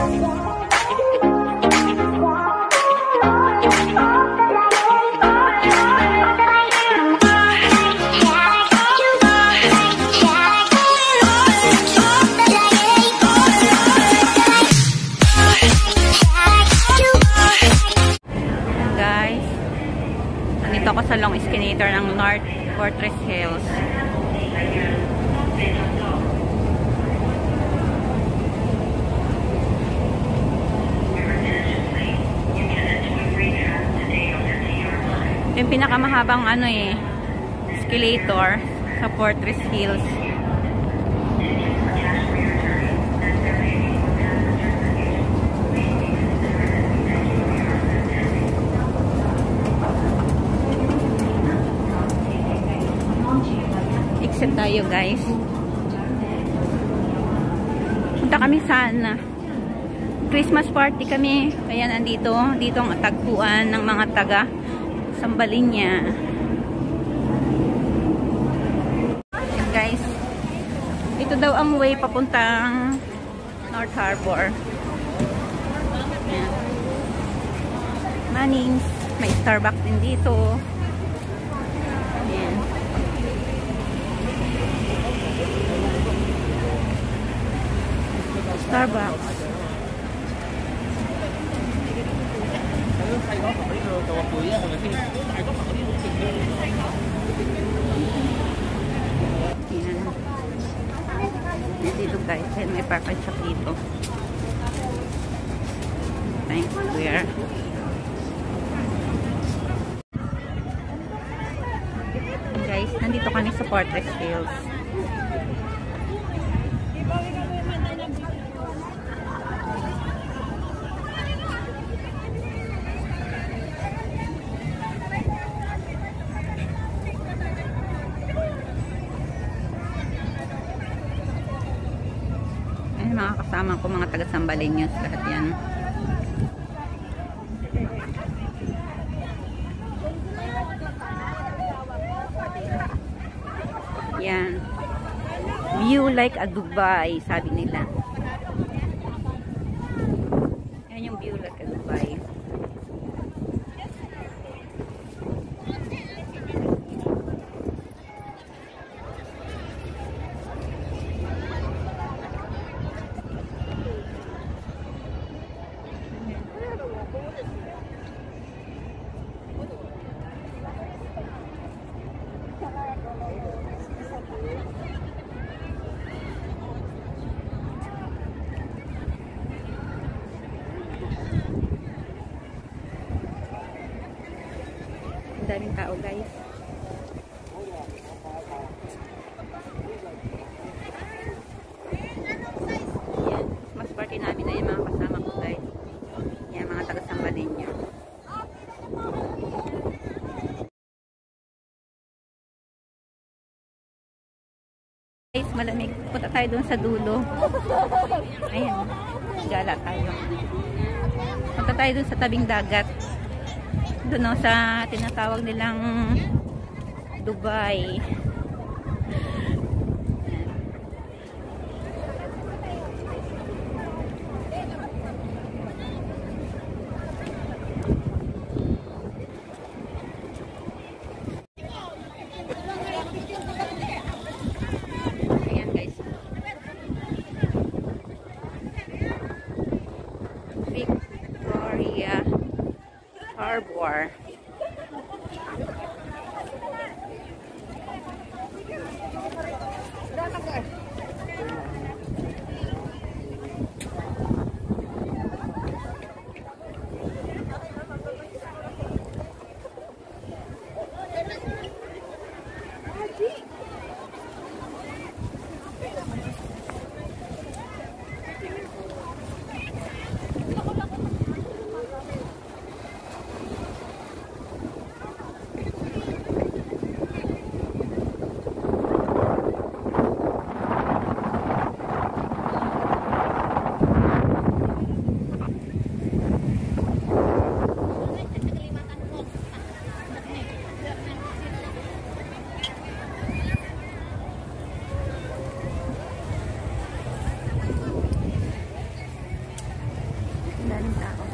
Ako sa long escalator ng North Fortress Hills. Yung pinakamahabang escalator sa Fortress Hills. Tayo guys, punta kami sana Christmas party kami, kaya nandito ang tagpuan ng mga taga Sambalinya. Yan guys, ito daw ang way papuntang North Harbour. Yan. Manings, may Starbucks din dito. Starbucks. Dito guys, may parking shop dito. Thanks, where? Guys, nandito kami sa Fortress Hills. Mga kasama ko, mga taga Sambalinya, lahat yan. Yan. View like a Dubai, sabi nila. Yan yung view like a Dubai. Daming tao guys. Yan, mas party namin na yung mga kasama ko guys. Yan, mga taga Sambalinya. Guys, malamig. Punta tayo dun sa dulo. Ayan, gala tayo. Punta tayo dun sa tabing dagat. Doon sa tinatawag nilang Dubai. Ayan guys. Victoria Harbour. Daming tao.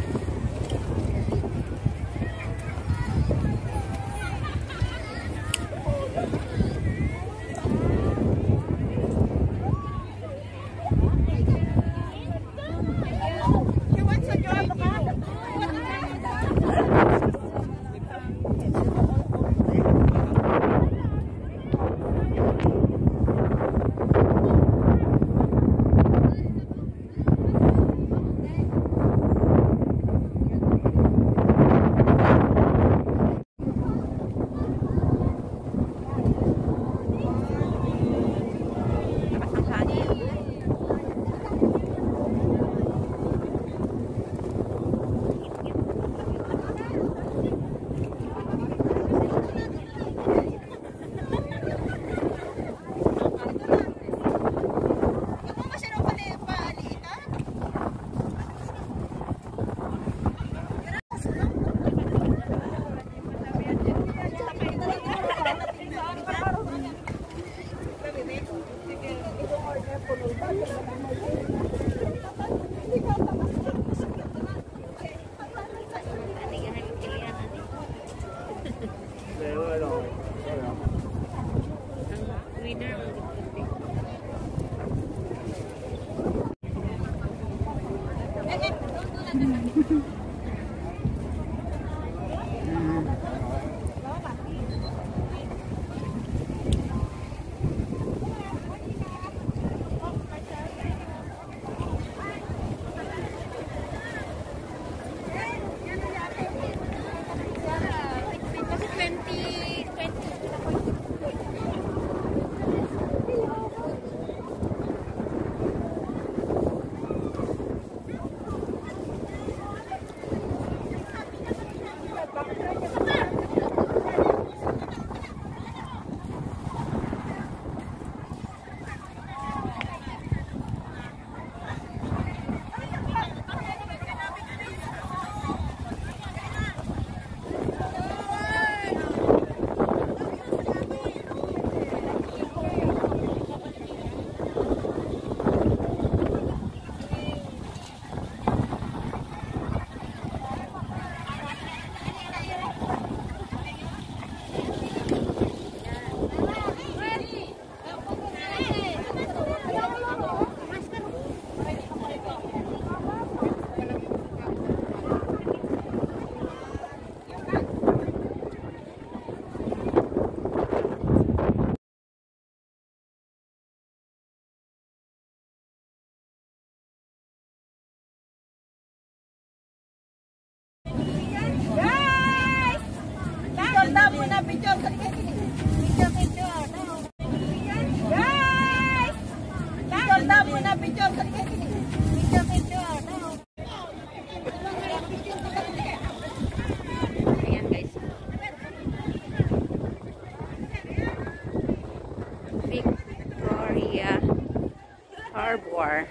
Harbour.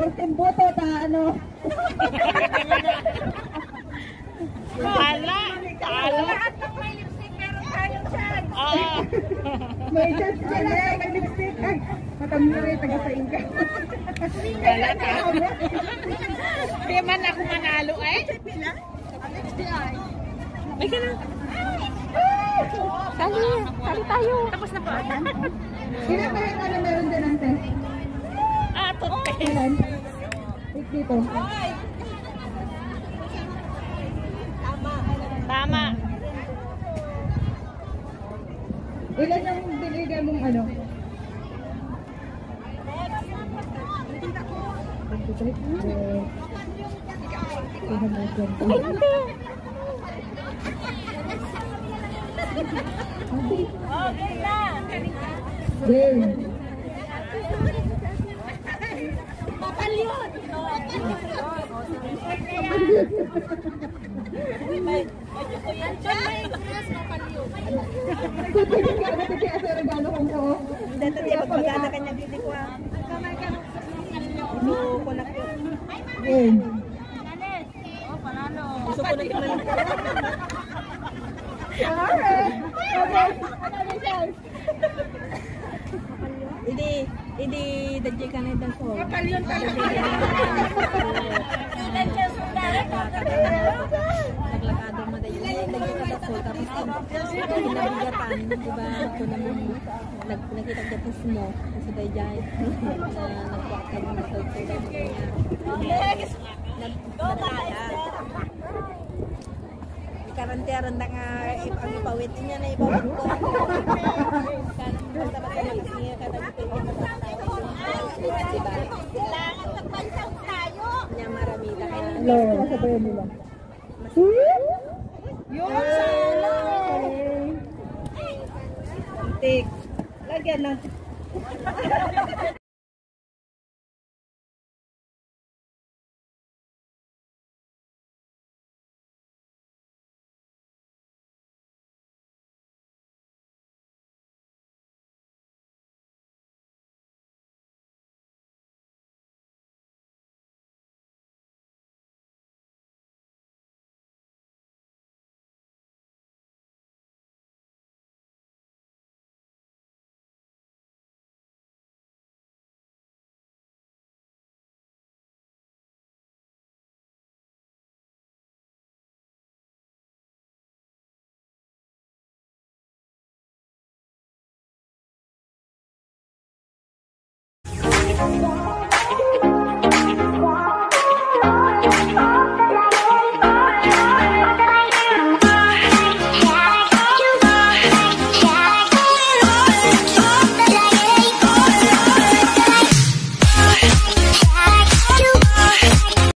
Timbuto ta ano. Hala! Lahat ng may lipstick, meron tayong chance. May chance ka na, may lipstick. Ay, matamiri, taga-sain ka. Wala ka. Di man ako manalo eh. May ka na. Sali tayo. Tapos na po. Ilan ba yung ano meron din ang test? Toothpaste. Ilan? Wait dito. Tama. Ilan yung binigay mong ano? Okay na. Game. Bakal yun. Tutigil ka agad kaya sa regalo ko ko. Dito niya magpagana kanya bili ko ah. Gusto ko na ko. Game. Gusto ko na ko. Alright. Okay. Another chance. Hindi dadya ka na dan so. Bakal yun talaga. Ilan siya sundara ko. Naglakado mo dahil lagi ka sa sol tapos pinabigatan, di ba? Ako naman nakita gatos mo kasi dahil dyan nagkuha ka mo sa sol niya nagkakada ikarantiyaran na nga ang ipawit niya na ipawit ko kanang basta ba tayo niya kada dito yung di ba? Kailangan magpansaw tayo. Niya maramita kayo Hello, nasa ba yun nila? Yung salo. Tik. Lagyan lang.